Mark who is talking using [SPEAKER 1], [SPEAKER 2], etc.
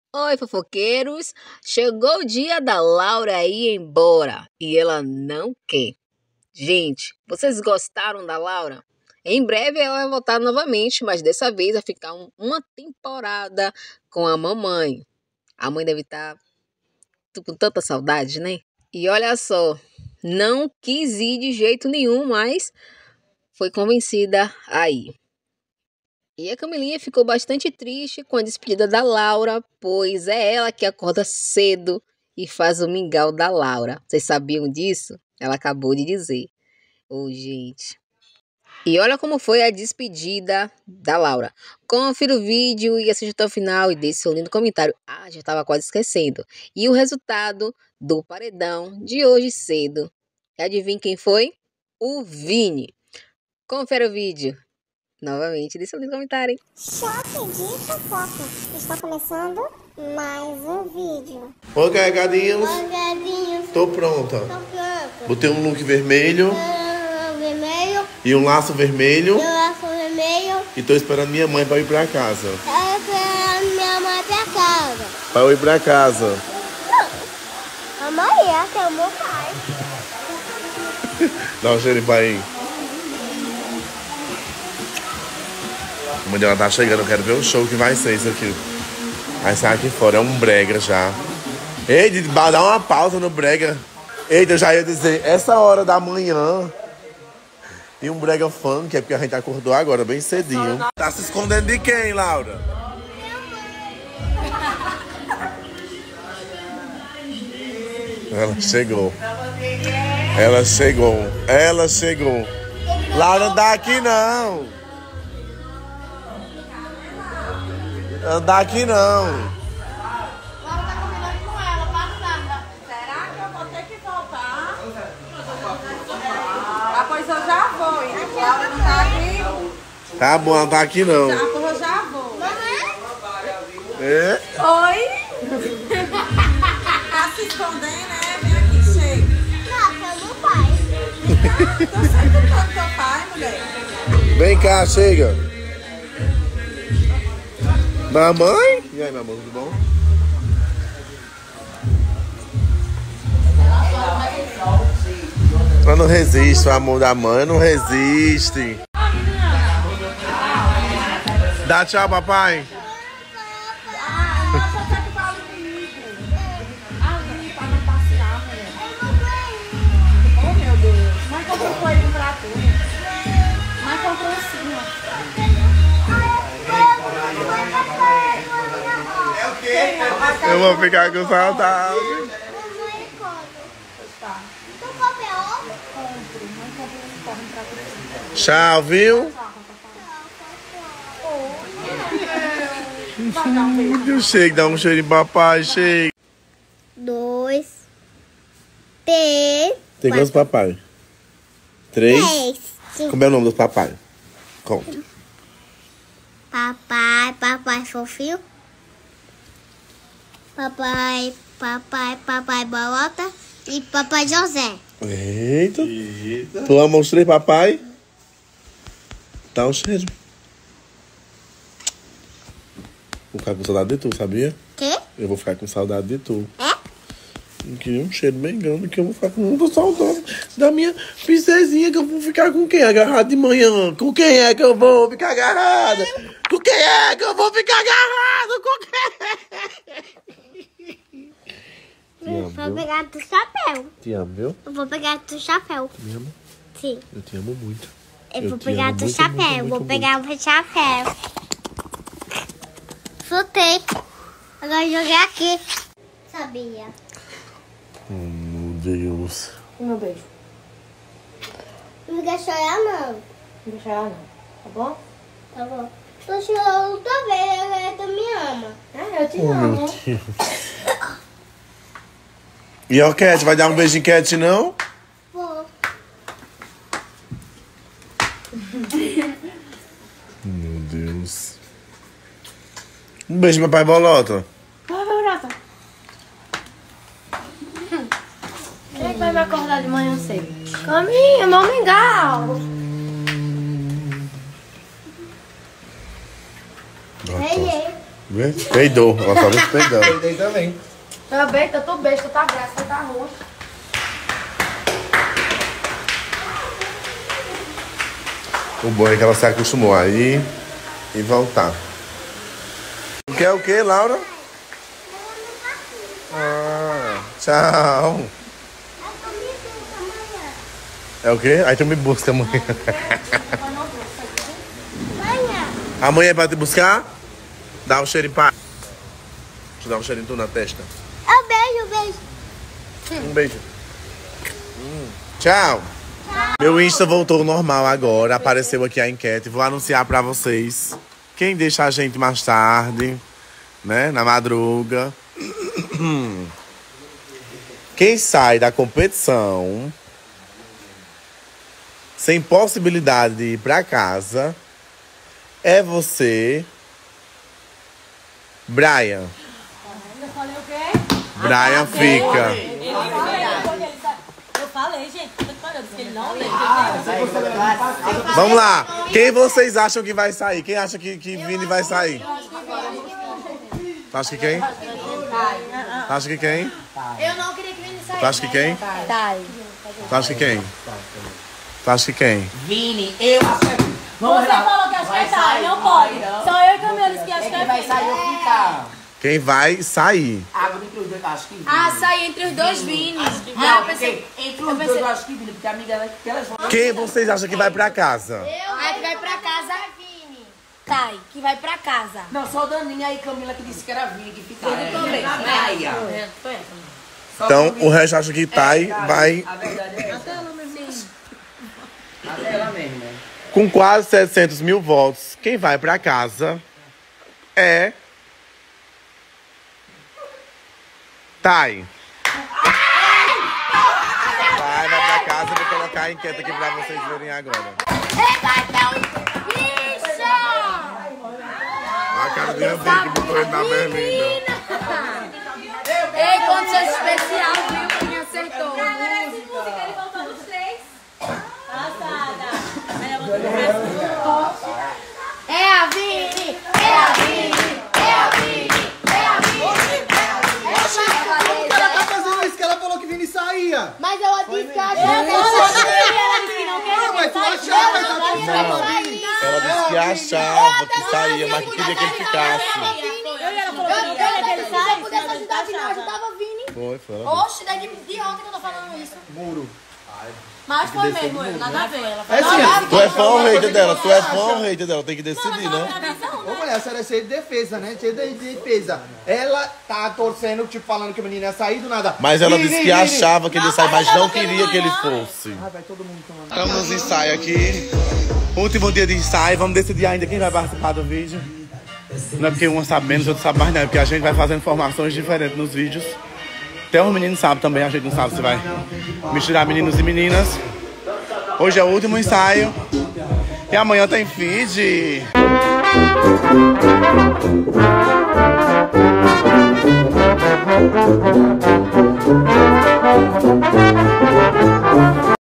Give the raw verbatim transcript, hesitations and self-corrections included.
[SPEAKER 1] Oi, fofoqueiros! Chegou o dia da Laura ir embora e ela não quer. Gente, vocês gostaram da Laura? Em breve ela vai voltar novamente, mas dessa vez vai ficar um- uma temporada com a mamãe. A mãe deve estar com tanta saudade, né? E olha só, não quis ir de jeito nenhum, mas foi convencida a ir. E a Camilinha ficou bastante triste com a despedida da Laura, pois é ela que acorda cedo e faz o mingau da Laura. Vocês sabiam disso? Ela acabou de dizer. Ô, gente. E olha como foi a despedida da Laura. Confira o vídeo e assista até o final e deixe seu lindo comentário. Ah, já estava quase esquecendo. E o resultado do paredão de hoje cedo. Adivinha quem foi? O Vini. Confere o vídeo. Novamente, deixa seu lindo comentário, hein?
[SPEAKER 2] Choque de fofoca. Está começando mais um vídeo.
[SPEAKER 3] Oi, carregadinhos.
[SPEAKER 2] Oi, gatinhos.
[SPEAKER 3] Tô pronta.
[SPEAKER 2] Tô pronto.
[SPEAKER 3] Botei um look vermelho
[SPEAKER 2] Ah, vermelho.
[SPEAKER 3] e um laço vermelho.
[SPEAKER 2] Eu laço vermelho.
[SPEAKER 3] E tô esperando minha mãe pra ir pra casa.
[SPEAKER 2] Eu quero minha mãe pra casa.
[SPEAKER 3] Pra eu ir pra casa.
[SPEAKER 2] Amanhã tem o meu pai.
[SPEAKER 3] Dá um cheiro pra aí. A mãe dela tá chegando, eu quero ver o show que vai ser isso aqui. Vai sair aqui fora, é um brega já. Ei, dá uma pausa no brega. Eita, eu já ia dizer, essa hora da manhã. E um brega funk, é porque a gente acordou agora, bem cedinho. Tá se escondendo de quem, Laura? Ela chegou. Ela chegou. Ela chegou. Laura, não dá aqui não. Andar aqui não.
[SPEAKER 4] Laura tá combinando com ela, passada. Será que eu vou ter que voltar? Ah, pois eu já vou. E a Laura não tá aqui?
[SPEAKER 3] Tá bom, ela não tá aqui não.
[SPEAKER 4] Já, pois eu já vou.
[SPEAKER 3] É?
[SPEAKER 4] Oi? Tá se escondendo, né? Vem aqui, chega.
[SPEAKER 2] Não, é o meu pai.
[SPEAKER 4] Tô sempre com teu pai, mulher.
[SPEAKER 3] Vem cá, chega. Mamãe? E aí, meu amor, tudo bom? Eu não resiste, o amor da mãe não resiste. Dá tchau, papai.
[SPEAKER 4] Ah, eu só quero que fale comigo. Ali, pra não passear, mulher. Oh, meu Deus. Mãe comprou um coelho pra tu. Mãe comprou sim, ó.
[SPEAKER 3] Eu vou ficar com saudade. Tchau, viu? Eu chego, dá um cheirinho, papai, chega.
[SPEAKER 2] Dois. Três.
[SPEAKER 3] Tem quantos papai? Três?
[SPEAKER 2] Três.
[SPEAKER 3] Como é o nome dos papai? Conta.
[SPEAKER 2] Papai, papai fofinho. Papai, papai, papai bolota. E papai José.
[SPEAKER 3] Eita. Eita. Tu ama os três papai? Dá um cheiro. Vou ficar com saudade de tu, sabia?
[SPEAKER 2] Quê?
[SPEAKER 3] Eu vou ficar com saudade de tu.
[SPEAKER 2] É?
[SPEAKER 3] Eu queria um cheiro bem grande, que eu vou ficar com muita saudade da minha princesinha, que eu vou ficar com quem? Agarrado de manhã? Com quem é que eu vou ficar agarrada? Com quem é que eu vou ficar agarrado? Com quem?
[SPEAKER 2] Eu vou pegar do chapéu.
[SPEAKER 3] Te amo, viu?
[SPEAKER 2] Eu vou pegar do chapéu.
[SPEAKER 3] Me ama?
[SPEAKER 2] Sim.
[SPEAKER 3] Eu te amo muito.
[SPEAKER 2] Eu,
[SPEAKER 3] Eu
[SPEAKER 2] vou
[SPEAKER 3] te
[SPEAKER 2] pegar
[SPEAKER 3] amo
[SPEAKER 2] do
[SPEAKER 3] muito,
[SPEAKER 2] chapéu.
[SPEAKER 3] muito,
[SPEAKER 2] vou
[SPEAKER 3] muito,
[SPEAKER 2] pegar o chapéu. Soltei. Agora joguei aqui. Sabia?
[SPEAKER 3] Oh, meu Deus.
[SPEAKER 4] O meu beijo.
[SPEAKER 2] Não quer chorar, não.
[SPEAKER 4] Não vou chorar, não. Tá bom?
[SPEAKER 2] Tá bom. Tô chorando também. Tu me ama.
[SPEAKER 4] É, eu te
[SPEAKER 3] Oh,
[SPEAKER 4] amo.
[SPEAKER 3] meu Deus. E ó, Cat, vai dar um beijo em Cat, não?
[SPEAKER 2] Vou.
[SPEAKER 3] Meu Deus. Um beijo, meu pai Bolota.
[SPEAKER 4] Vai, vai, Brata. Quem é que vai me acordar de manhã cedo? Caminha, meu mingau.
[SPEAKER 2] Ei, ei.
[SPEAKER 3] Vê? Peidou. Ela só me peidando.
[SPEAKER 5] Peidei também.
[SPEAKER 4] Tá besta, tô besta, tá graça, tá roxa.
[SPEAKER 3] O bom é que ela se acostumou a ir e voltar. Quer o que, Laura? Ah, tchau. É o quê? Aí tu me busca amanhã. Amanhã é pra te buscar? Dá um cheirinho pra... Deixa eu dar um cheirinho tu na testa.
[SPEAKER 2] Um beijo, beijo.
[SPEAKER 3] Um beijo. Hum. Tchau. Meu Insta voltou ao normal agora. Apareceu aqui a enquete. Vou anunciar pra vocês. Quem deixa a gente mais tarde, né? Na madruga. Quem sai da competição sem possibilidade de ir pra casa é você, Brian.
[SPEAKER 4] Eu falei o quê?
[SPEAKER 3] Brian fica.
[SPEAKER 4] Eu falei, gente. Eu falei que ele não lê.
[SPEAKER 3] Vamos lá. Quem vocês acham que vai sair? Quem acha que, que Vini vai sair? Tu acha que quem? Tu acha que quem?
[SPEAKER 2] Eu não queria que Vini saísse.
[SPEAKER 3] Tu acha que quem?
[SPEAKER 4] Tá.
[SPEAKER 3] Tu acha que quem? Tu acha que quem?
[SPEAKER 5] Vini, eu acho. Vamos
[SPEAKER 4] Você
[SPEAKER 5] lá.
[SPEAKER 4] falou que acho que é Thay, não pode. Só eu e Camila que acho que é
[SPEAKER 5] Vai sair ou ficar?
[SPEAKER 3] Quem vai sair?
[SPEAKER 5] Água entre os dois, acho que Vini.
[SPEAKER 4] Ah, sair entre os dois Vini.
[SPEAKER 5] Não, porque entre os dois eu acho que Vini, porque a amiga dela, que elas vão...
[SPEAKER 3] Quem vocês acham que vai pra casa?
[SPEAKER 2] Ai, que vai pra casa, Vini.
[SPEAKER 4] Thay, que vai pra casa.
[SPEAKER 5] Não, só o Daninha e Camila que disse que era Vini, que ficava.
[SPEAKER 4] É.
[SPEAKER 5] também.
[SPEAKER 4] É.
[SPEAKER 5] Aí, ó. Só
[SPEAKER 3] Então,
[SPEAKER 5] Camila.
[SPEAKER 3] o resto acha que Thay vai
[SPEAKER 5] A verdade é essa. Até ela mesmo. Até ela mesmo, né?
[SPEAKER 3] com quase setecentos mil votos. Quem vai pra casa é... Thay. Vai, vai pra casa. Eu vou colocar a enquete aqui pra vocês verem agora. A cara de André que botou ele na berlinda.
[SPEAKER 4] Ei, condição especial, viu? Quem acertou.
[SPEAKER 2] É a Vini, é a Vini, é a Vini, é a Vini, é a Vini.
[SPEAKER 6] Ela tá fazendo isso que ela falou que Vini saía.
[SPEAKER 2] Mas eu disse que a
[SPEAKER 4] Ela disse que não
[SPEAKER 6] Não, mas
[SPEAKER 4] quer.
[SPEAKER 6] tu achava que ela tinha
[SPEAKER 3] Não.
[SPEAKER 6] saído.
[SPEAKER 3] Ela disse que achava que saía, mas que queria que ele ficasse.
[SPEAKER 4] Eu e ela falou que
[SPEAKER 2] Eu
[SPEAKER 4] não
[SPEAKER 2] não
[SPEAKER 4] quer que ele
[SPEAKER 2] Se eu
[SPEAKER 4] saia.
[SPEAKER 2] pudesse ajudar Vini, eu ajudava Vini.
[SPEAKER 3] Foi, foi. ela
[SPEAKER 2] Oxe, desde de ontem que eu tô falando isso.
[SPEAKER 6] Muro.
[SPEAKER 4] Mas foi mesmo, eu, nada a ver. Ela
[SPEAKER 6] É assim,
[SPEAKER 3] Tu é fã ou hater dela? Tu é fã ou hater dela? Tem que decidir, né?
[SPEAKER 6] ô mulher, a senhora é cheia de defesa, né? Cheia de defesa. Ela tá torcendo, tipo, falando que o menino ia sair do nada.
[SPEAKER 3] Mas ela
[SPEAKER 6] Vini,
[SPEAKER 3] disse que
[SPEAKER 6] Vini.
[SPEAKER 3] achava que ele ia sair, mas não queria que ele fosse.
[SPEAKER 6] Ah, vai todo mundo tomando.
[SPEAKER 3] Estamos nos ensaios aqui. Último dia de ensaio. Vamos decidir ainda quem vai participar do vídeo. Não é porque um sabe menos, outro sabe mais, não. É porque a gente vai fazendo informações diferentes nos vídeos. Até os meninos sabem também, a gente não sabe se vai misturar meninos e meninas. Hoje é o último ensaio. E amanhã tem feed.